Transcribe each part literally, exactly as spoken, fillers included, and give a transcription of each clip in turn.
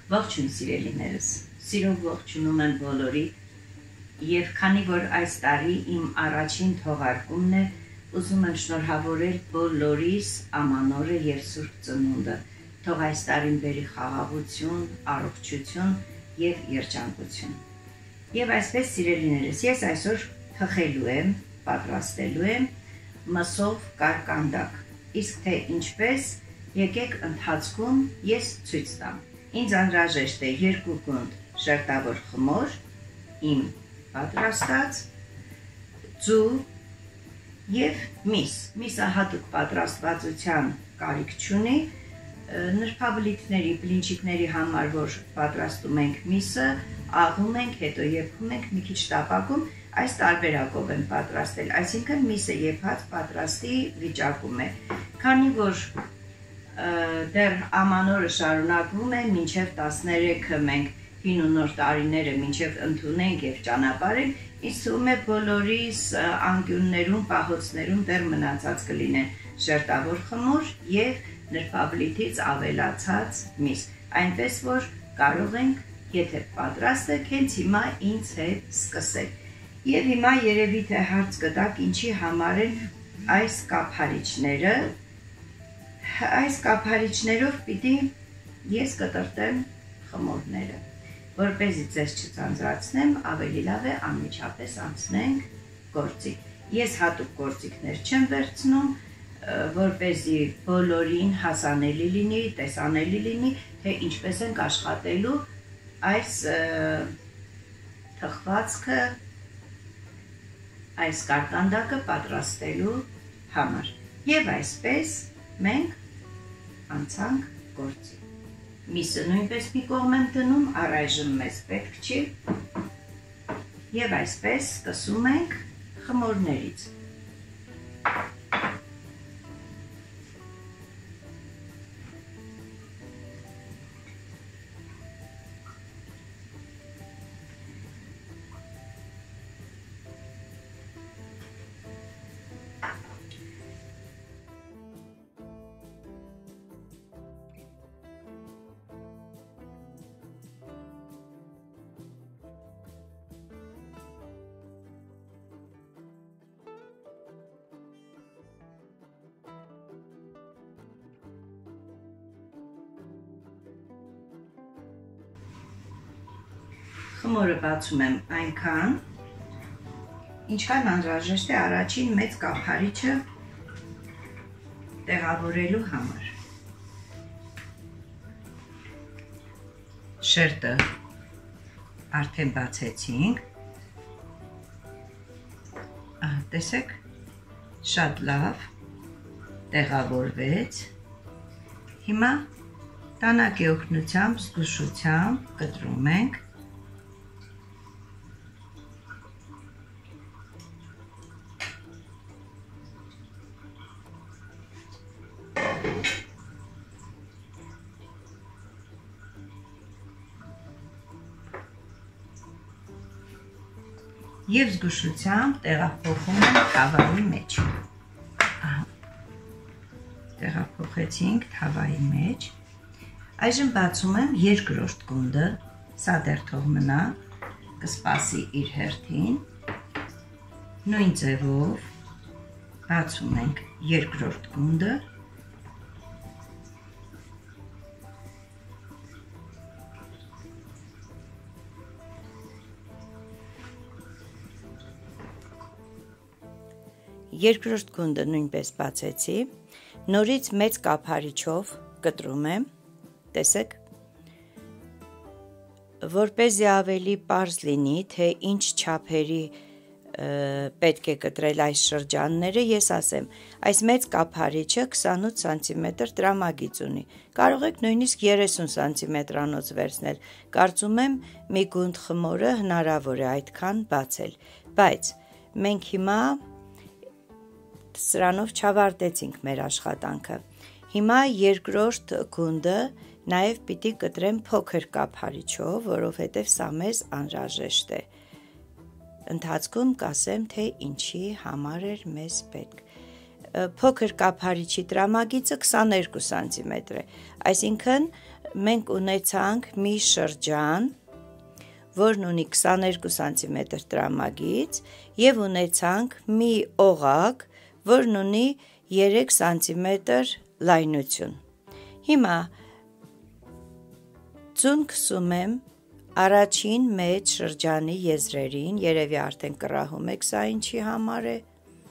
Ողջույն սիրելիներս, սիրով ողջունում եմ բոլորի, եւ քանի որ այս տարի իմ առաջին թողարկումն է, ուզում եմ շնորհավորել բոլորիս ամանորը եւ Սուրբ Ծնունդը, թող այս տարին բերի խաղաղություն, առողջություն եւ երջանկություն։ Եվ այսպես սիրելիներս, ես այսօր թխելու եմ, պատրաստելու եմ մսով կարկանդակ, իսկ թե ինչպես, եկեք ընթացքում ես ցույց տամ։ Ինձ անհրաժեշտ է երկու գունդ շերտավոր խմոր, իմ պատրաստած, ձու եւ միս։ Միսը հատուկ պատրաստվածության կարիք չունի, նրբաբլիթների, բլինչիկների համար, որ պատրաստում ենք միսը, աղում ենք, հետո եփում ենք մի քիչ տապակում, այս տարբերակով եմ պատրաստել, այսինքն միսը եփած պատրաստի վիճակում է։ Քանի որ դեռ ամանորը շարունակվում է, մինչև տասներեքը մենք հին ու նոր տարիները մինչև ընդունենք եւ ճանապարհենք, ինձ թվում է բոլորիս անկյուններում, պահոցներում դեռ մնացած կլինեն շերտավոր խմոր եւ նրբաբլիթից ավելացած միս, այնպես որ կարող ենք, եթե պատրաստ եք, հենց հիմա ինձ հետ սկսեք։ Եվ հիմա երևի թե հարց կտակ, ինչի համար են այս կափարիչները։ Այս կափարիչներով պիտի ես կտրտեմ խմորները, որպեսզի ձեզ չծանծրացնեմ, ավելի լավ է անմիջապես անցնենք գործի։ Ես հատուկ գործիքներ չեմ վերցնում, որպեսզի բոլորին հասանելի լինի, տեսանելի լինի, թե ինչպես ենք աշխատելու այս թխվածքը, այս կարկանդակը պատրաստելու համար։ Եվ այսպես մենք անցանք գործի։ Միսը նույնպես մի կողմ եմ դնում, առայժմ մեզ պետք չի։ Եվ այսպես սկսում ենք խմորներից։ Խմորը բացում եմ այնքան, ինչքան անհրաժեշտ է առաջին մեծ կափարիչը տեղավորելու համար։ Շերտը արդեն բացեցինք, տեսեք, շատ լավ տեղավորվեց, հիմա տանակի օգնությամբ, զգուշությամբ կտրում ենք, և զգուշությամբ տեղափոխում եմ թավայի մեջ։ Տեղափոխեցինք թավայի մեջ։ Այժմ բացում եմ երկրորդ գունդը, սա դեռ թող մնա, կսպասի իր հերթին։ Նույն ձևով բացում ենք երկրորդ գունդը։ Երկրորդ գունդը նույնպես բացեցի, նորից մեծ կափարիչով կտրում եմ, տեսեք, որպեսզի ավելի պարզ լինի, թե ինչ չափերի պետք է կտրել այս շրջանները, ես ասեմ, այս մեծ կափարիչը քսանութ սանտիմետր տրամագիծ ունի, կարող եք նույնիսկ երեսուն սանտիմետրանոց վերցնել, կարծում եմ մի գունդ խմորը հնարավոր է այդքան բացել, բայց մենք հիմա սրանով չավարտեցինք մեր աշխատանքը, հիմա երկրորդ գունդը նաև պիտի կտրեմ փոքր կափարիչով, որովհետև սա մեզ անհրաժեշտ է, ընթացքում կասեմ, թե ինչի համար էր մեզ պետք։ Փոքր կափարիչի տրամագիծը քսաներկու սանտիմետր է, այսինքն մենք ունեցանք մի շրջան, որն ունի քսաներկու սանտիմետր տրամագիծ եւ ունեցանք մի օղակ, որն ունի երեք սանտիմետր լայնություն։ Հիմա ձուն քսում եմ առաջին մեծ շրջանի եզրերին, երևի արդեն կռահում եք սա ինչի համար է։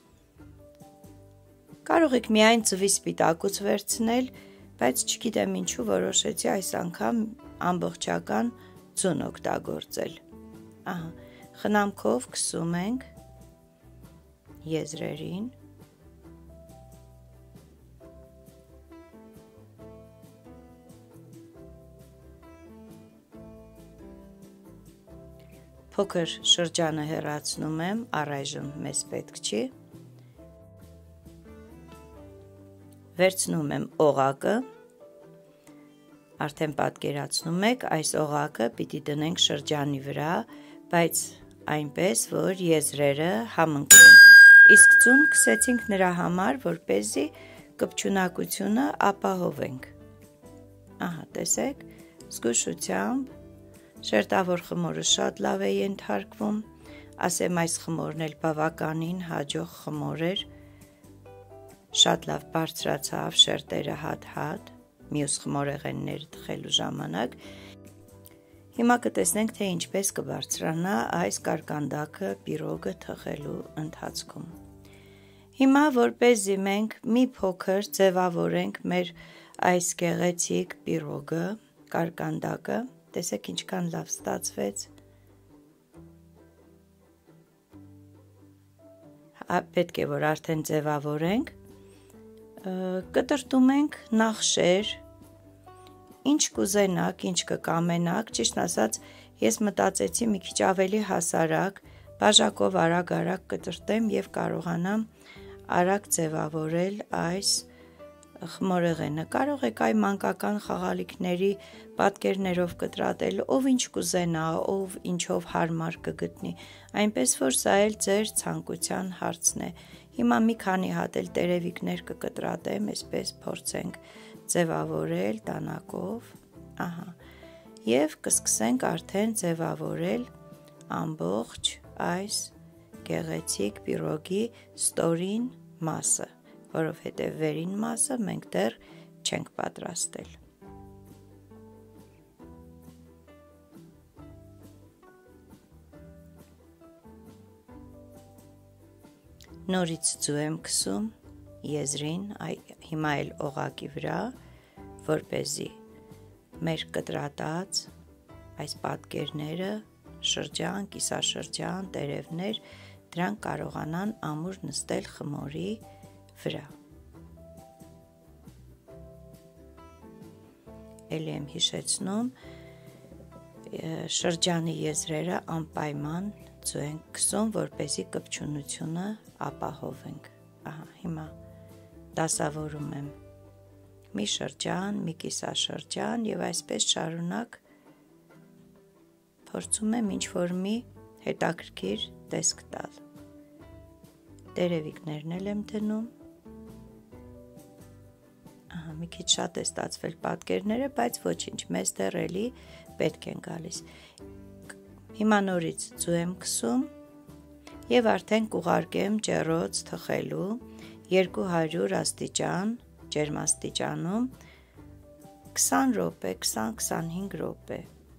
Կարող եք միայն ծվի սպիտակուց վերցնել, բայց չգիտեմ ինչու որոշեցի այս անգամ ամբողջական ձուն օգտագործել։ Ահա, խնամքով քսում ենք եզրերին։ Փոքր շրջանը հեռացնում եմ, առայժմ մեզ պետք չի։ Վերցնում եմ օղակը, արդեն պատկերացնում եք, այս օղակը պիտի դնենք շրջանի վրա, բայց այնպես, որ եզրերը համընկնեն։ Իսկ ձուն քսեցինք նրա համար, որպեսզի կպչունակությունը ապահովենք։ Ահա, տեսեք, զգուշությամբ շերտավոր խմորը շատ լավ է ենթարկվում, ասեմ այս խմորն էլ բավականին հաջող խմոր էր, շատ լավ բարձրացավ շերտերը հատ-հատ, մյուս խմորեղենները թխելու ժամանակ։ Հիմա կտեսնենք, թե ինչպես կբարձրանա այս կարկանդակը պիրոգը թխելու ընթացքում։ Հիմա որպեսզի մենք մի փոքր ձևավորենք մեր այս գեղեցիկ պիրոգը, կարկանդակը, տեսեք ինչքան լավ ստացվեց։ Պետք է որ արդեն ձևավորենք, կտրտում ենք նախշեր, ինչ կուզենաք, ինչ կկամենաք, ճիշտ ասած, ես մտածեցի մի քիչ ավելի հասարակ, բաժակով արագ-արագ կտրտեմ եւ կարողանամ արագ ձևավորել այս խմորեղենը։ Կարող եք այ մանկական խաղալիքների պատկերներով կտրատել, ով ինչ կուզենա, ով ինչով հարմար կգտնի, այնպես որ սա էլ ձեր ցանկության հարցն է։ Հիմա մի քանի հատ էլ տերևիկներ կկտրատեմ, այսպես փորձենք ձևավորել տանակով, ահա, եւ կսկսենք արդեն ձևավորել ամբողջ այս գեղեցիկ պիրոգի ստորին մասը, որովհետև վերին մասը մենք դեռ չենք պատրաստել։ Նորից ձու եմ քսում եզրին, հիմա էլ օղակի վրա, որպեսզի մեր կտրատած այս պատկերները, շրջան, կիսաշրջան, տերևներ, դրանք կարողանան ամուր նստել խմորի վրա։ Էլի եմ հիշեցնում, շրջանի եզրերը անպայման ձու ենք քսում, որպեսզի կպչունությունը ապահովենք։ Ահա, հիմա դասավորում եմ մի շրջան, մի կիսաշրջան եւ այսպես շարունակ փորձում եմ ինչ-որ մի հետաքրքիր տեսք տալ։ Տերևիկներն էլ եմ դնում։ Ահա, մի քիչ շատ է ստացվել պատկերները, բայց ոչինչ, մեզ դեռ էլի պետք են գալիս։ Հիմա նորից ձու եմ քսում եւ արդեն կուղարկեմ ջեռոց թխելու երկու հարյուր աստիճան ջերմաստիճանում քսան րոպե, քսան-քսանհինգ րոպե։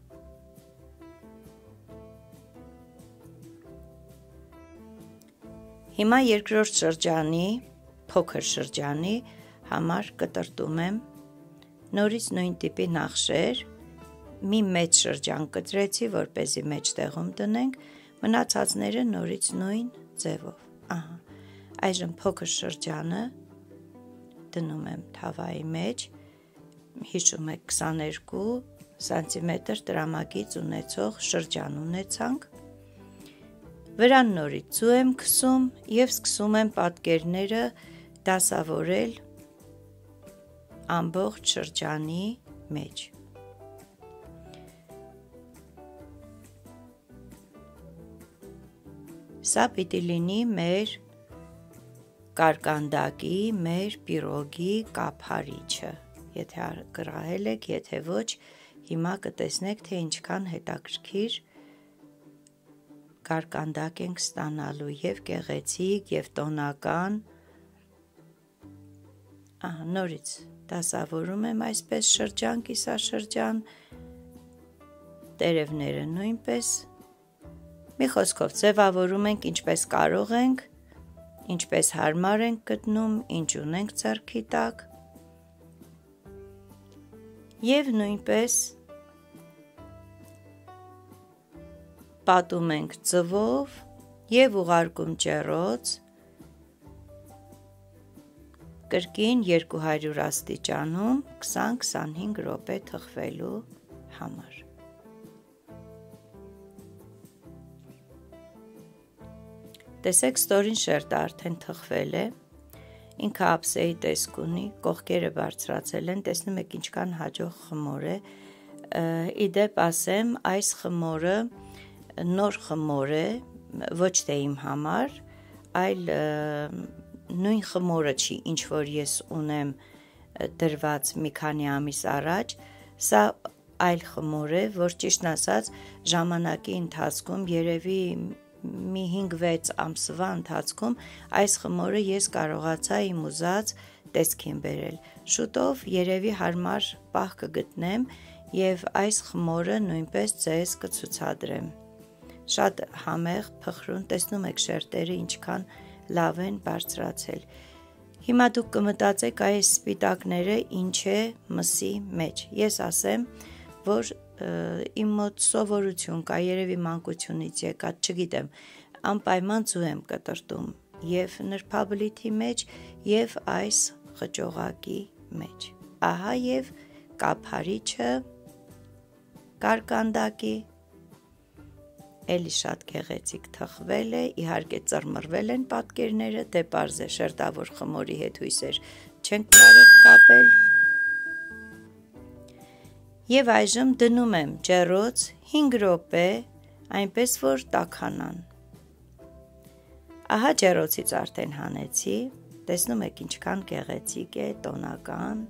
Հիմա երկրորդ շրջանի, փոքր շրջանի համար կտրտում եմ նորից նույն տիպի նախշեր, մի մեծ շրջան կտրեցի, որպեսզի մեջտեղում դնենք, մնացածները նորից նույն ձևով։ Ահա, այժմ փոքր շրջանը դնում եմ թավայի մեջ, հիշում եք քսաներկու սանտիմետր տրամագիծ ունեցող շրջան ունեցանք, վրան նորից ձու եմ քսում և սկսում եմ պատկերները դասավորել ամբողջ շրջանի մեջ։ Սա պիտի լինի մեր կարկանդակի, մեր պիրոգի կափարիչը, եթե կռահել եք, եթե ոչ, հիմա կտեսնեք, թե ինչքան հետաքրքիր կարկանդակ ենք ստանալու և գեղեցիկ, և տոնական։ Ահա, նորից դասավորում եմ այսպես շրջան, կիսաշրջան, տերևները նույնպես։ Մի խոսքով ձևավորում ենք ինչպես կարող ենք, ինչպես հարմար ենք գտնում, ինչ ունենք ձեռքի տակ, և նույնպես պատում ենք ձվով և ուղարկում ջեռոց կրկին երկու հարյուր աստիճանում քսան-քսանհինգ րոպե թխվելու համար։ Տեսեք, ստորին շերտը արդեն թխվել է, ինքը ափսեի տեսք ունի, կողքերը բարձրացել են, տեսնում եք ինչքան հաջող խմոր է։ Իդեպ ասեմ, այս խմորը նոր խմոր է, ոչ թե իմ համար, այլ նույն խմորը չի, ինչ որ ես ունեմ դրված մի քանի ամիս առաջ, սա այլ խմոր է, որ ճիշտն ասած ժամանակի ընթացքում, երևի մի հինգ-վեց ամսվա ընթացքում այս խմորը ես կարողացա իմ ուզած տեսքին բերել։ Շուտով երևի հարմար պահ կգտնեմ և այս խմորը նույնպես ձեզ կցուցադրեմ։ Շատ համեղ, փխրուն, տեսնում եք շերտերը ինչքան լավ են բարձրացել։ Հիմա դուք կմտածեք այս սպիտակները ինչ է մսի մեջ։ Ես ասեմ, որ իմ մոտ սովորություն կա, երևի մանկությունից եկած, չգիտեմ, անպայման ձու եմ կտրտում և նրբաբլիթի մեջ և այս խճողակի մեջ։ Ահա և կափարիչը կարկանդակի էլի շատ գեղեցիկ թխվել է, իհարկե ծռմռվել են պատկերները, դե պարզ է շերտավոր խմորի հետ հույսեր չենք կարող կապել։ Եվ այժմ դնում եմ ջեռոց հինգ րոպե, այնպես որ տաքանան։ Ահա ջեռոցից արդեն հանեցի, տեսնում եք ինչքան գեղեցիկ է, տոնական։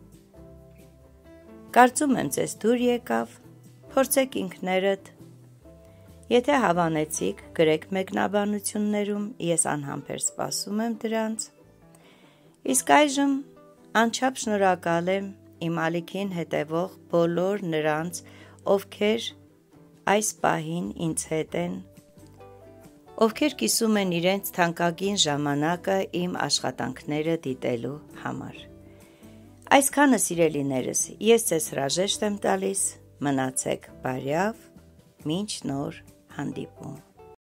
Կարծում եմ ձեզ դուր եկավ, փորձեք ինքներդ։ Եթե հավանեցիք, գրեք մեկնաբանություններում, ես անհամբեր սպասում եմ դրանց։ Իսկ այժմ անչափ շնորհակալ եմ իմ ալիքին հետևող բոլոր նրանց, ովքեր այս պահին ինձ հետ են, ովքեր կիսում են իրենց թանկագին ժամանակը իմ աշխատանքները դիտելու համար։ Այսքանը սիրելիներս, ես ձեզ հրաժեշտ եմ տալիս, մնացեք բարյավ, մինչ նոր հանդիպում։